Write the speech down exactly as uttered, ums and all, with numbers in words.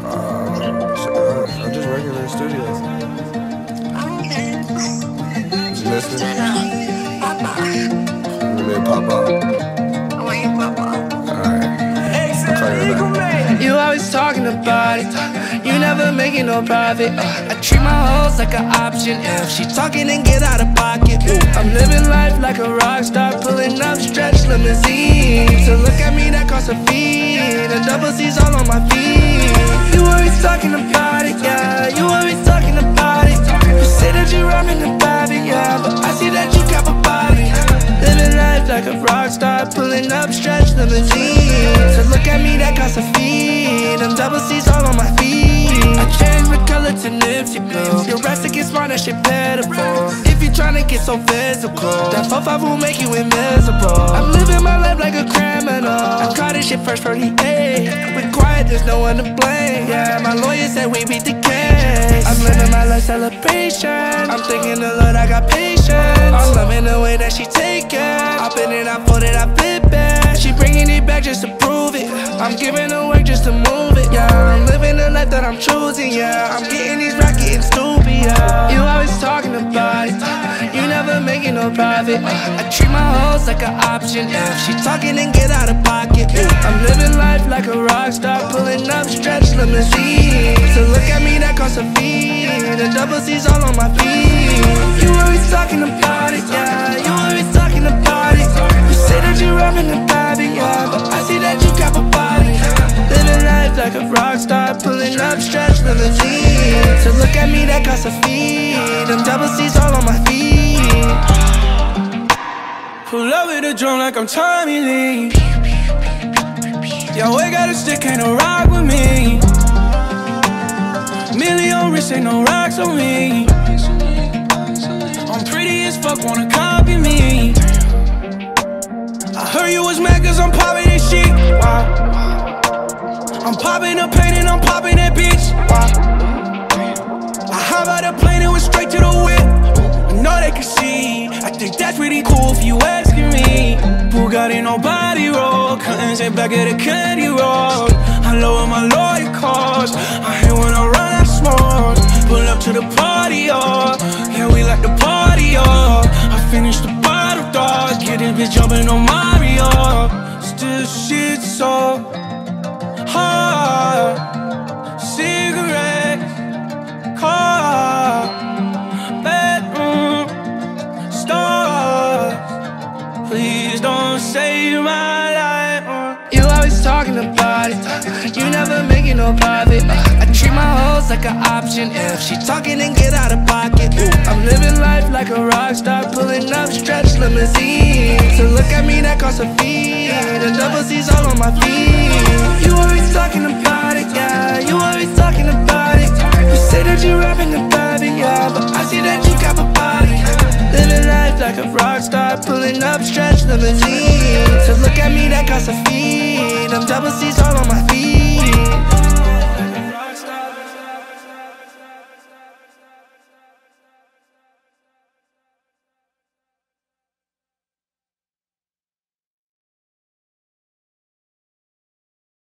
Uh, I'm just working in the studio. Okay. You listening? Papa. You mean pop out? Why you Papa? Alright. I'll call you back. You always talking about it, you never making no profit. uh, I treat my hoes like an option. If she talking, then get out of pocket. Ooh, I'm living life like a rock star, pulling up stretch limousines. To look at me, that costs a fee. The double C's all on my feet. You always talking about it, yeah. You always talking about it. You say that you rhyming about it, yeah, but I see that you cap about it. Living life like a rock star, pulling up stretch limousines. To look at me, that costs a fee. Them double C's all on my feet. I changed my color to Nipsey blue. Your rest to get smart, that shit pitiful. If you tryna get so physical, that four five will make you invisible. I'm living my life like a criminal. I caught this shit first for the A. We quiet, there's no one to blame. Yeah, my lawyer said we beat the case. I'm living my life celebration. I'm thinking the Lord, I got patience. I'm loving the way that she take it. I been it, I fold it, I flip it. She bringing it back just to prove it. I'm giving her work just to move it. Yeah, I'm living the life that I'm choosing. Yeah, I'm getting these racks, getting stupid. Yeah, you always talking about it, you never making no profit. uh, I treat my hoes like an option. If she talking, then get out of pocket. Ooh, I'm living life like a rock star, pulling up stretch limousines. So look at me, that costs a fee. The double C's all on my feet. You always talking about it, yeah. You always talking about it. You say that you rhyming about it, yeah, but I see that you cap about it. Living life like a rock star, pulling up stretch limousines. So look at me, that costs a fee. Them double C's all on my feet. Pull up with a drum like I'm Tommy Lee. Yo, I got a stick, ain't no rock with me. Million wrist, ain't no rocks on me. I'm pretty as fuck, wanna copy me. I heard you was mad cause I'm popping that shit. Wow. I'm popping the pain and I'm popping that bitch. Wow. I hop out the plane and went straight to the whip. I know they can see. I think that's pretty cool if you asking me. Bugatti nobody roll, curtains ain't back at the candy roll. I lower my lawyer costs. I hate when I run out of smoke. Pull up to the party, oh. Yeah, we like the party, oh. I finished the bottle, dog. Get this bitch jumping on Mario. Still shit so hard. Cigarette, car, bedroom, stars. Please don't save my life. You always talking about it, you never making no profit. uh, I treat my hoes like an option. If she talking, then get out of pocket. Ooh, I'm living life like a rock star, pulling up stretch limousines. So look at me, that costs a fee. The double C's all on my feet. You always talking about it, yeah. You always talking about it. You say that you rapping about it, yeah, but I see that you got a body. Living life like a rock star, pulling up stretch limousines. So look at me, that costs a fee. Them double C's all on my feet.